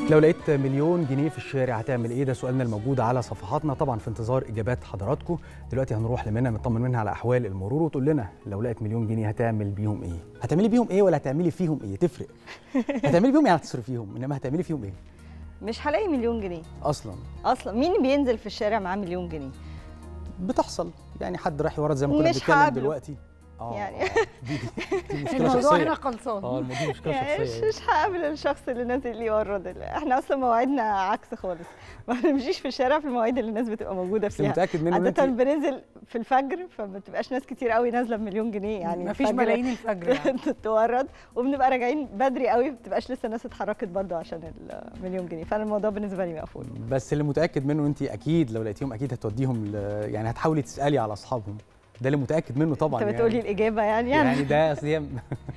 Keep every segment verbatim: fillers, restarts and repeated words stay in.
لو لقيت مليون جنيه في الشارع هتعمل ايه؟ ده سؤالنا الموجود على صفحاتنا، طبعا في انتظار اجابات حضراتكم. دلوقتي هنروح لمنى نطمن منها على احوال المرور وتقول لنا لو لقيت مليون جنيه هتعمل بيهم ايه؟ هتعملي بيهم ايه ولا هتعملي فيهم ايه؟ تفرق. هتعملي بيهم يعني هتصرفيهم، انما هتعملي فيهم ايه؟ مش هلاقي مليون جنيه اصلا اصلا. مين بينزل في الشارع معاه مليون جنيه؟ بتحصل، يعني حد راح يورد زي ما كنا مش بنتكلم هقابله. دلوقتي. اه يعني دي, دي, دي مشكله الموضوع شخصيه. هنا خلصان. اه الموضوع مشكله يعني شخصيه. مش مش هقابل الشخص اللي نازل يورد. احنا اصلا مواعيدنا عكس خالص، ما بنمشيش في الشارع في المواعيد اللي الناس بتبقى موجوده بس فيها. متاكد منه ان عاده انت بننزل في الفجر، فما بتبقاش ناس كتير قوي نازله بمليون جنيه، يعني مفيش الفجر ملايين الفجر يعني. تتورد، وبنبقى راجعين بدري قوي، ما بتبقاش لسه الناس اتحركت برضه عشان المليون جنيه، فانا الموضوع بالنسبه لي مقفول. بس اللي متاكد منه انت اكيد لو لقيتيهم اكيد هتوديهم ل... يعني هتحاولي تسالي على اصحابهم، ده اللي متاكد منه طبعا. انت بتقولي يعني الاجابه يعني يعني, يعني ده اصل هي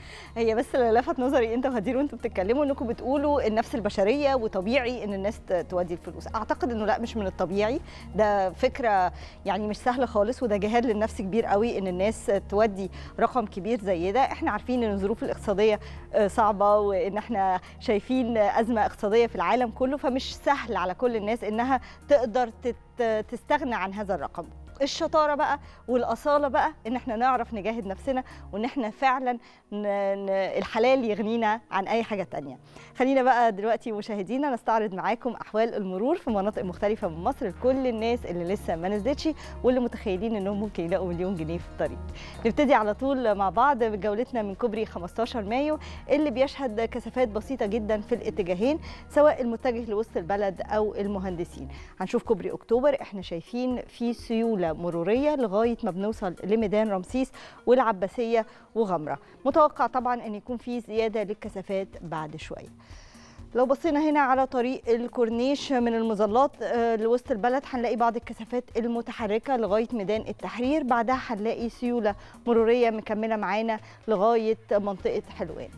هي بس اللي لفت نظري انت وهدير وانتوا بتتكلموا انكم بتقولوا النفس البشريه وطبيعي ان الناس تودي الفلوس. اعتقد انه لا، مش من الطبيعي، ده فكره يعني مش سهله خالص، وده جهاد للنفس كبير قوي ان الناس تودي رقم كبير زي ده. احنا عارفين ان الظروف الاقتصاديه صعبه، وان احنا شايفين ازمه اقتصاديه في العالم كله، فمش سهل على كل الناس انها تقدر تستغنى عن هذا الرقم. الشطاره بقى والاصاله بقى ان احنا نعرف نجاهد نفسنا، وان احنا فعلا ن... ن... الحلال يغنينا عن اي حاجه تانية. خلينا بقى دلوقتي مشاهدينا نستعرض معاكم احوال المرور في مناطق مختلفه من مصر لكل الناس اللي لسه ما نزلتش واللي متخيلين انهم ممكن يلاقوا مليون جنيه في الطريق. نبتدي على طول مع بعض بجولتنا من كوبري خمستاشر مايو اللي بيشهد كثافات بسيطه جدا في الاتجاهين، سواء المتجه لوسط البلد او المهندسين. هنشوف كوبري اكتوبر، احنا شايفين في سيوله مروريه لغايه ما بنوصل لميدان رمسيس والعباسيه وغمره. متوقع طبعا ان يكون في زياده للكثافات بعد شويه. لو بصينا هنا على طريق الكورنيش من المظلات لوسط البلد هنلاقي بعض الكثافات المتحركه لغايه ميدان التحرير، بعدها هنلاقي سيوله مروريه مكمله معانا لغايه منطقه حلوان.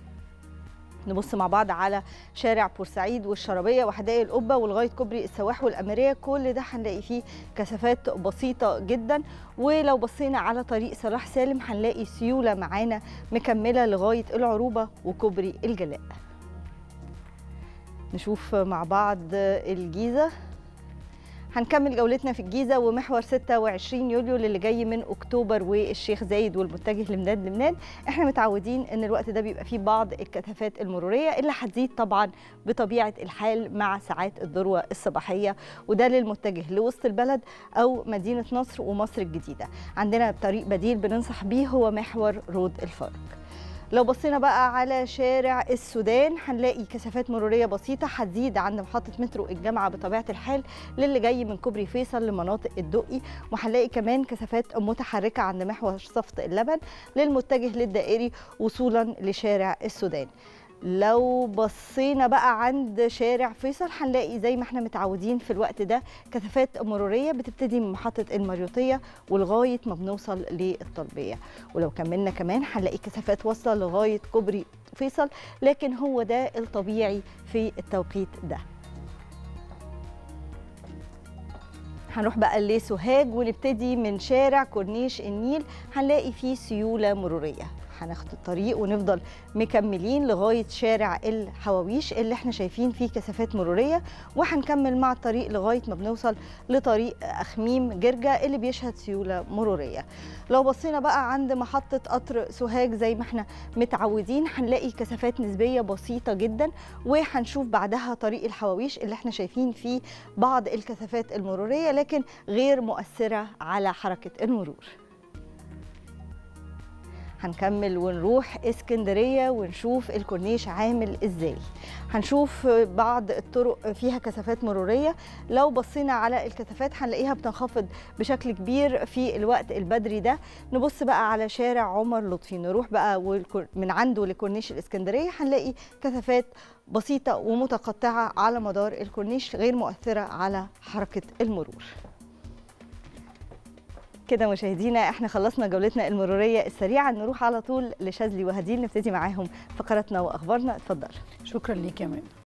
نبص مع بعض على شارع بورسعيد والشرابيه وحدائق القبه ولغايه كوبري السواح والاميريه، كل ده هنلاقي فيه كثافات بسيطه جدا. ولو بصينا على طريق صلاح سالم هنلاقي سيوله معانا مكمله لغايه العروبه وكوبري الجلاء. نشوف مع بعض الجيزه، هنكمل جولتنا في الجيزه ومحور ستة وعشرين يوليو اللي جاي من اكتوبر والشيخ زايد والمتجه لميدان لبنان. احنا متعودين ان الوقت ده بيبقى فيه بعض الكثافات المروريه اللي هتزيد طبعا بطبيعه الحال مع ساعات الذروه الصباحيه، وده للمتجه لوسط البلد او مدينه نصر ومصر الجديده. عندنا طريق بديل بننصح بيه هو محور رود الفرج. لو بصينا بقى على شارع السودان هنلاقي كثافات مروريه بسيطه هتزيد عند محطه مترو الجامعه بطبيعه الحال للي جاي من كوبري فيصل لمناطق الدقي، وهنلاقي كمان كثافات متحركه عند محور صفت اللبن للمتجه للدائري وصولا لشارع السودان. لو بصينا بقى عند شارع فيصل هنلاقي زي ما احنا متعودين في الوقت ده كثافات مروريه بتبتدي من محطه المريوطيه ولغايه ما بنوصل للطلبيه. ولو كملنا كمان هنلاقي كثافات واصله لغايه كوبري فيصل، لكن هو ده الطبيعي في التوقيت ده. هنروح بقى لسوهاج ونبتدي من شارع كورنيش النيل، هنلاقي فيه سيوله مروريه. هناخد الطريق ونفضل مكملين لغايه شارع الحواويش اللي احنا شايفين فيه كثافات مروريه، وهنكمل مع الطريق لغايه ما بنوصل لطريق اخميم جرجا اللي بيشهد سيوله مروريه. لو بصينا بقى عند محطه قطر سوهاج زي ما احنا متعودين هنلاقي كثافات نسبيه بسيطه جدا، وهنشوف بعدها طريق الحواويش اللي احنا شايفين فيه بعض الكثافات المروريه لكن غير مؤثره على حركه المرور. هنكمل ونروح اسكندريه ونشوف الكورنيش عامل ازاي. هنشوف بعض الطرق فيها كثافات مروريه. لو بصينا على الكثافات هنلاقيها بتنخفض بشكل كبير في الوقت البدري ده. نبص بقى على شارع عمر لطفي، نروح بقى من عنده لكورنيش الاسكندريه هنلاقي كثافات بسيطه ومتقطعه على مدار الكورنيش غير مؤثره على حركه المرور. كده مشاهدينا احنا خلصنا جولتنا المروريه السريعه، نروح على طول لشاذلي وهديل نبتدي معاهم فقراتنا واخبارنا. اتفضل. شكرا ليك يا مان.